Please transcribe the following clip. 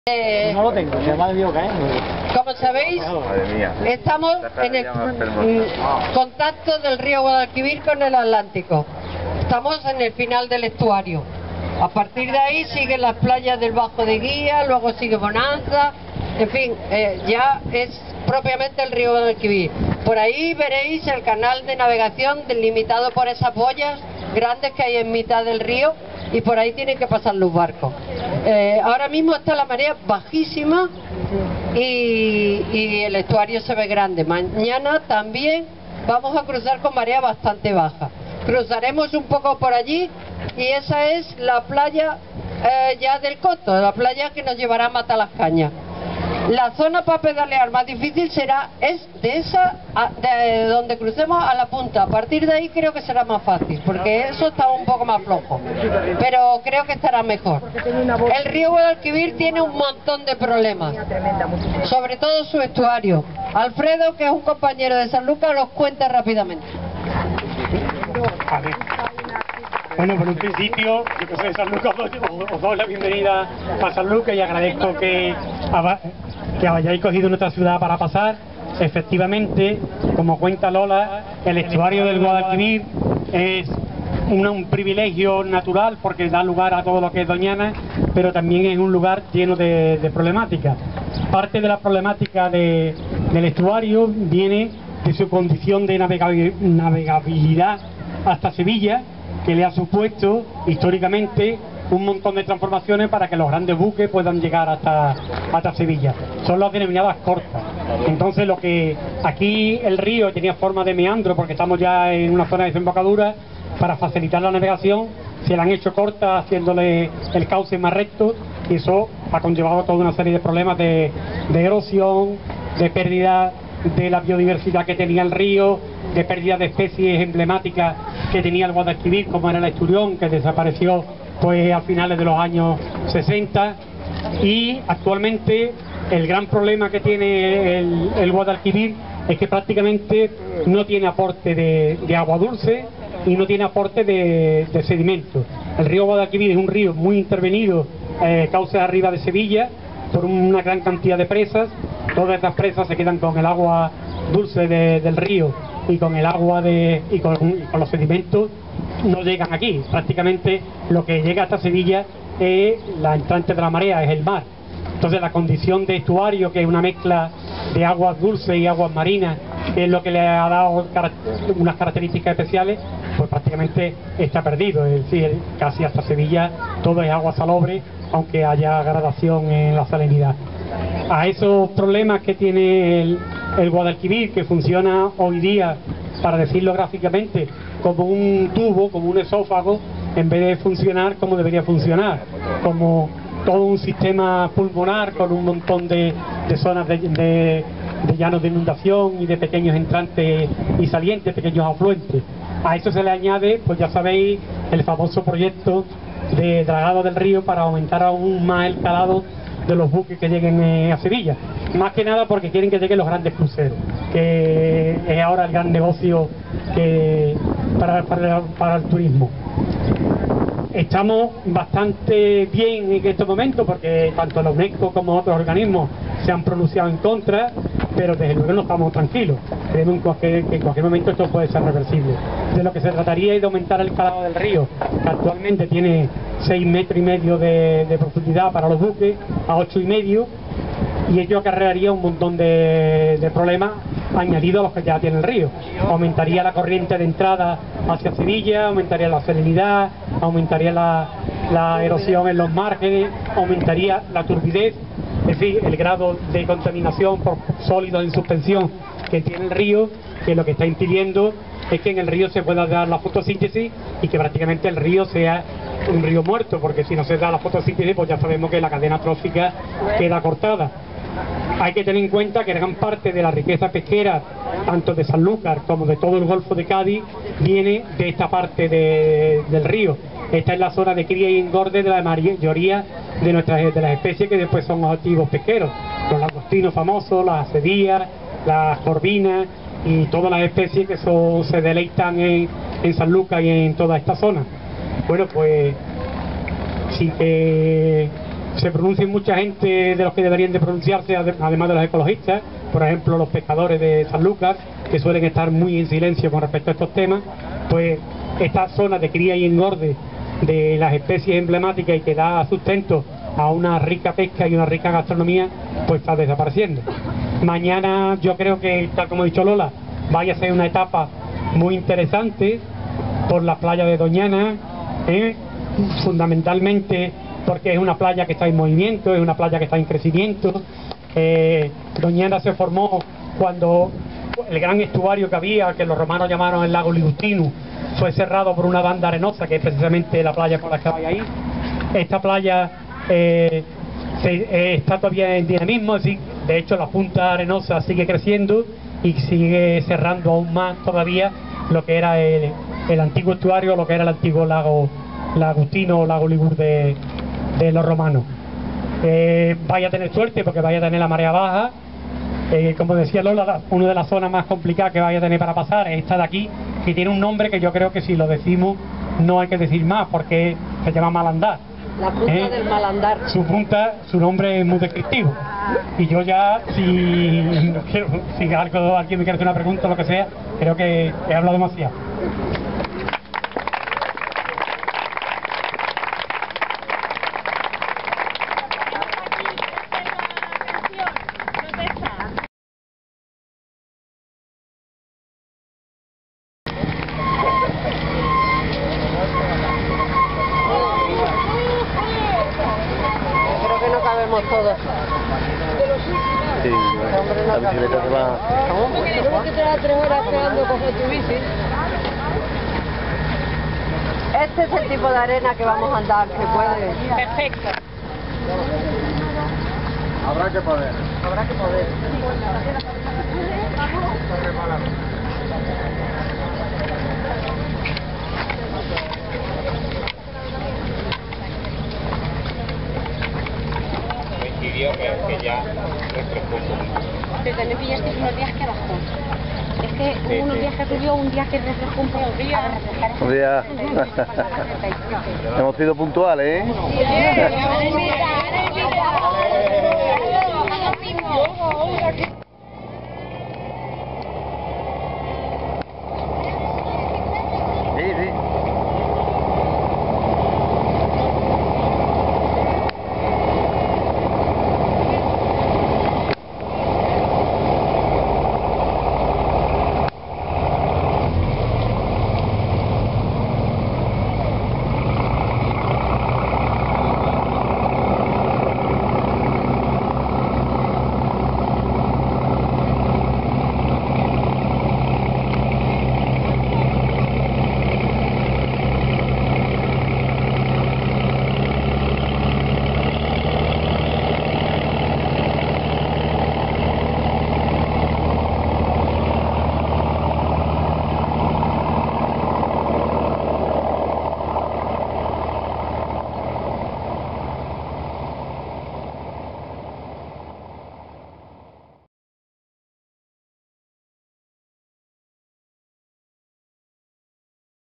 No lo tengo, se me ha debido caer. Como sabéis, estamos en el contacto del río Guadalquivir con el Atlántico. Estamos en el final del estuario. A partir de ahí siguen las playas del Bajo de Guía, luego sigue Bonanza, en fin, ya es propiamente el río Guadalquivir. Por ahí veréis el canal de navegación delimitado por esas boyas grandes que hay en mitad del río, y por ahí tienen que pasar los barcos. Ahora mismo está la marea bajísima y el estuario se ve grande. Mañana también vamos a cruzar con marea bastante baja. Cruzaremos un poco por allí y esa es la playa ya del Coto, la playa que nos llevará a Matalascañas. La zona para pedalear más difícil es de donde crucemos a la punta. A partir de ahí creo que será más fácil, porque eso está un poco más flojo, pero creo que estará mejor. El río Guadalquivir tiene un montón de problemas, sobre todo su estuario. Alfredo, que es un compañero de Sanlúcar, los cuenta rápidamente. Bueno, por un principio, yo que soy de Sanlúcar, os doy la bienvenida a Sanlúcar y agradezco que hayáis cogido nuestra ciudad para pasar. Efectivamente, como cuenta Lola, el estuario del Guadalquivir es un privilegio natural porque da lugar a todo lo que es Doñana, pero también es un lugar lleno de problemáticas. Parte de la problemática del estuario viene de su condición de navegabilidad hasta Sevilla, que le ha supuesto históricamente un montón de transformaciones para que los grandes buques puedan llegar hasta Sevilla. Son las denominadas cortas. Entonces, lo que aquí el río tenía forma de meandro, porque estamos ya en una zona de desembocadura, para facilitar la navegación se la han hecho cortas, haciéndole el cauce más recto, y eso ha conllevado toda una serie de problemas de erosión, de pérdida de la biodiversidad que tenía el río, de pérdida de especies emblemáticas que tenía el Guadalquivir, como era el esturión, que desapareció pues a finales de los años 60, y actualmente el gran problema que tiene el Guadalquivir es que prácticamente no tiene aporte de agua dulce y no tiene aporte de sedimento. El río Guadalquivir es un río muy intervenido, cauce arriba de Sevilla, por una gran cantidad de presas. Todas estas presas se quedan con el agua dulce del río y con el agua y con los sedimentos no llegan aquí. Prácticamente lo que llega hasta Sevilla es la entrante de la marea, es el mar. Entonces la condición de estuario, que es una mezcla de aguas dulces y aguas marinas, que es lo que le ha dado unas características especiales, pues prácticamente está perdido. Es decir, casi hasta Sevilla todo es agua salobre, aunque haya gradación en la salinidad. A esos problemas que tiene el Guadalquivir, que funciona hoy día, para decirlo gráficamente, como un tubo, como un esófago, en vez de funcionar como debería funcionar, como todo un sistema pulmonar con un montón de zonas de llanos de inundación y de pequeños entrantes y salientes, pequeños afluentes. A eso se le añade, pues ya sabéis, el famoso proyecto de dragado del río para aumentar aún más el calado de los buques que lleguen a Sevilla, más que nada porque quieren que lleguen los grandes cruceros, que es ahora el gran negocio para el turismo. Estamos bastante bien en estos momentos porque tanto la UNESCO como otros organismos se han pronunciado en contra, pero desde luego no estamos tranquilos. Creemos que en cualquier momento esto puede ser reversible. De lo que se trataría es de aumentar el calado del río, que actualmente tiene 6,5 metros de profundidad para los buques, a 8,5, y ello acarrearía un montón de problemas añadidos a los que ya tiene el río. Aumentaría la corriente de entrada hacia Sevilla, aumentaría la salinidad, aumentaría la erosión en los márgenes, aumentaría la turbidez, es decir, el grado de contaminación por sólidos en suspensión que tiene el río, que lo que está impidiendo es que en el río se pueda dar la fotosíntesis y que prácticamente el río sea un río muerto, porque si no se da la fotosíntesis pues ya sabemos que la cadena trófica queda cortada. Hay que tener en cuenta que gran parte de la riqueza pesquera, tanto de Sanlúcar como de todo el Golfo de Cádiz, viene de esta parte del río. Esta es la zona de cría y engorde de la mayoría de las especies que después son objetivos pesqueros. Los langostinos famosos, las acedías, las corvinas y todas las especies que se deleitan en Sanlúcar y en toda esta zona. Bueno, pues sí que se pronuncia mucha gente de los que deberían de pronunciarse, además de los ecologistas, por ejemplo los pescadores de Sanlúcar, que suelen estar muy en silencio con respecto a estos temas. Pues esta zona de cría y engorde de las especies emblemáticas y que da sustento a una rica pesca y una rica gastronomía, pues está desapareciendo. Mañana yo creo que, tal como ha dicho Lola, vaya a ser una etapa muy interesante por la playa de Doñana, fundamentalmente porque es una playa que está en movimiento, es una playa que está en crecimiento. Doñana se formó cuando el gran estuario que había, que los romanos llamaron el lago Ligustinus, fue cerrado por una banda arenosa, que es precisamente la playa por la que vais ahí. Esta playa está todavía en dinamismo, de hecho la punta arenosa sigue creciendo y sigue cerrando aún más todavía lo que era el antiguo estuario, lo que era el antiguo lago Lagustino o lago Ligur de los romanos. Vaya a tener suerte porque vaya a tener la marea baja. Como decía Lola, una de las zonas más complicadas que vaya a tener para pasar es esta de aquí, que tiene un nombre que yo creo que si lo decimos no hay que decir más, porque se llama Malandar. La punta del Malandar. Su nombre es muy descriptivo. Y yo ya, si alguien me quiere hacer una pregunta o lo que sea, creo que he hablado demasiado. Creo que no cabemos todos. Sí, la bicicleta se va. Tenemos que estar 3 horas esperando coger tu bici. Este es el tipo de arena que vamos a andar, que puede. Perfecto. Habrá que poder. Habrá que poder. Coincidió que ya refrescó un poco. Pero también pillasteis unos días que bajó. Es que hubo unos días que subió, un día que refrescó un poco. Un día. Hemos sido puntuales, ¿eh? Sí.